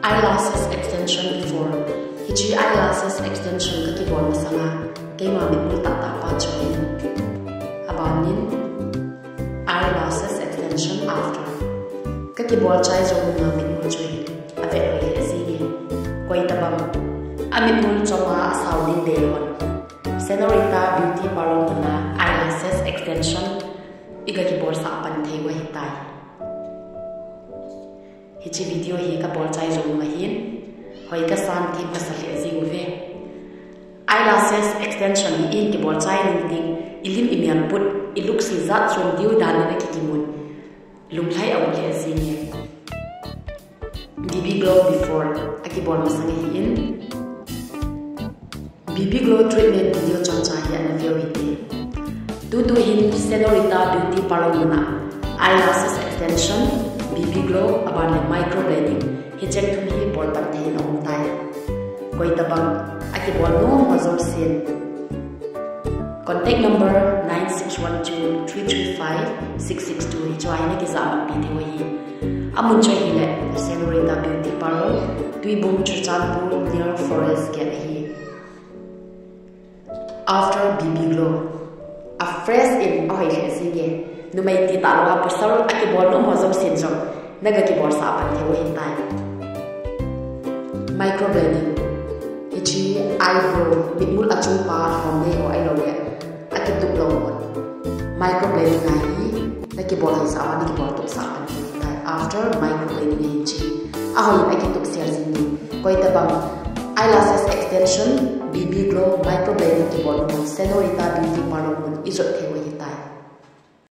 eyelashes extension before. Hichi eyelashes extension ka keyboard masanga keima mit ta pa choin. Abanin eyelashes extension after. Ka keyboard chai zo na mit choin. Ave oi asini. Koi tabang amit mul choma saudin dewan. SENORITA Beauty Parlour na eyelashes extension iga keyboard sa pan thei wa hitai. Hichi video hi ka bol chai zo mahin hoi ka san thi ka sali aziu ve eyelashes extension hi in ki bol chai ning ting ilim imian put iluk si zat chom diu dan na ki kimun lum lai aw le azini BB glow before aki bol masang hi in BB glow treatment video chang cha hi an video hi tu hin SENORITA Beauty Parlour na eyelashes extension BB glow about the microblading. Hijek to me Bolpan thei long tai. Koi tabang aki bol no mazor sin. Contact number 9612-335-662 hichwai na ki zama pi thei hi. Amun choi hi le SENORITA Beauty Parlour tui bum churchanpur near forest get hi. After BB glow, a fresh in oil has in numay ti tawa pusar aki bol no mozo sinjo naga ki bol sa pan theu hintai microblading hichi eyebrow bitmul achung pa homne o ai lo ya aki tup lo microblading na hi naki bol sa wan ki bol tup sa pan hintai after microblading hichi ahoy aki tup sia zini koi tabang eyelashes extension BB glow microblading ki bol SENORITA Beauty Parlour mun izot theu hintai